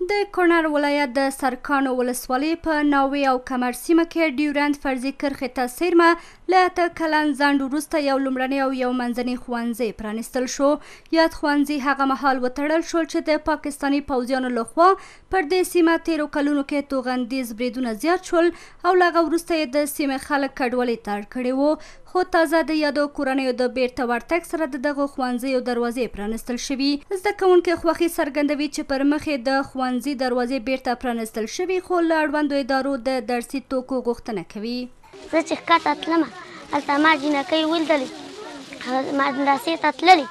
د کونړ ولایت د سرکانو ولسوالۍ په ناوې او کمر سیمه کې ډیورند فرضي کرښې ته څیرمه له 8 کلن ځنډ وروسته یو لومړنی او یو منځنی ښوونځی پرانیستل شو. یاد ښوونځي هغه مهال وتړل شول چې د پاکستاني پوځیانو لخوا پر دې سیمه تیرو کلونو کې توغندیز بریدونه زیات شول او له هغه وروسته یې د سیمې خلک کډوالۍ ته اړ کړي وو. خو تازه د یادو کورنیو د بیرته ورتګ سره د دغو ښوونځیو دروازې پرانیستل شوي. زده کوونکي خوښي څرګندوي چې پر مخې د ښوونځي دروازې بیرته پرانیستل شوي، خو له اړوندو ادارو د درسي توکو غوښتنه کوي. زه چې ښکته تلمه هلته ما جینکۍ ولیدلې، مدرسې ته تللې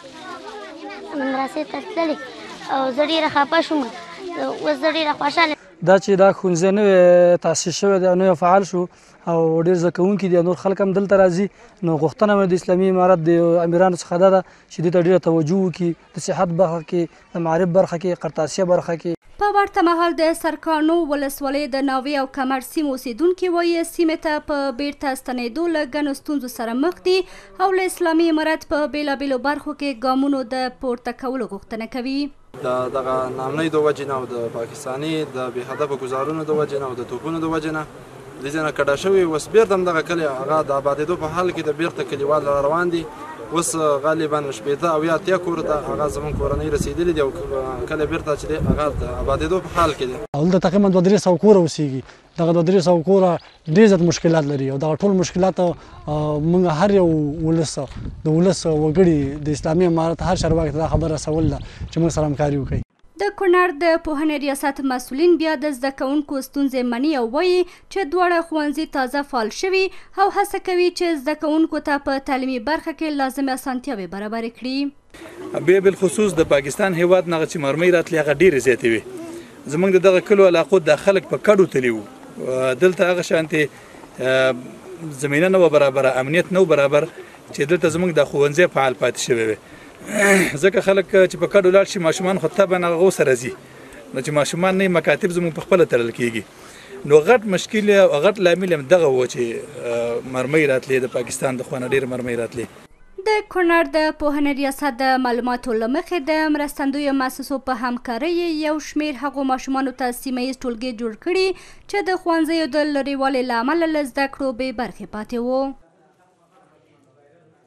او زه ډېره خفه شوم. اوس زه ډېره خوشحاله دا چې دا ښوونځی نوی تاسیس شوی دی او نوی فعال شو او ډېر زده کوونکي دي، نور خلک هم دلته راځي. نو غوښتنه مې د اسلامي امارت د امیرانو څخه دا ده چې دې ته ډېره توجه وکړي، د صحت برخه کې، د معارف برخه کې، قرطاسیه برخه کې. په ورته مهال د سرکانو ولسوالۍ د ناوې او کمر سیمو اوسیدونکي وایي سیمې ته په بیرته ستنېدو له ګڼو ستونزو سره مخ دي او له اسلامي امارت په بېلابېلو برخو کې ګامونو د پورته کولو غوښتنه کوي. دغه نامنۍ د وجې نه او د پاکستاني د بې هدفه ګزارونو د وجې نه او د توپونو د وجې نه د ځای نه کډه شوي. اوس بیرته هم دغه کلي هغه د آبادېدو په حال کې د بیرته کلیوال روان دي. اوس غالبا 80 او 80 کورو ته هغه زموږ کورنۍ رسېدلي دي او کله بیرته چې دی هغه د آبادېدو په حال کې دي. دلته تقریبا 200 کوره اوسېږي. دغه 200 کوره ډېر زیات مشکلات لري او دغه ټول مشکلات موږ هر یو ولس د ولس وګړي د اسلامي امارت هر چارواکي ته دا خبر رسول ده چې موږ سره همکاري وکړي. د کونړ د پوهنې ریاست مسؤلین بیا د زده کوونکو ستونزې مني او وایي چې دواړه ښوونځي تازه فعال شوي او هڅه کوي چې زده کوونکو ته په تعلیمي برخه کې لازمې اسانتیاوې برابرې کړي. بیا بالخصوص د پاکستان هیواد نه چې مرمۍ راتلې هغه ډېرې زیاتې وي. زموږ د دغه کلو علاقو د خلک په کډو تلي وو. دلته هغه شانتې زمینه نه وه برابره، امنیت نه و برابر چې دلته زموږ د ښوونځی فعال پاتې شوی وي. ځکه خلک چې په کډو لاړ شي ماشومان خو طبعا هغه سره ځي، نو چې ماشومان نه مکاتب زموږ په خپله تړل کېږي. نو غټ مشکل او غټ لامل هم دغه و چې مرمۍ راتلې، د پاکستان د خوا نه ډېرې مرمۍ راتلې. د کونړ د پوهنې ریاست د معلوماتو له مخې د مرستندویو مؤسسو په همکارۍ یو شمېر هغو ماشومانو ته سیمه ییز ټولګي جوړ کړي چې د ښوونځیو د لرې والي له امله له زده کړو بې برخې پاتې وو.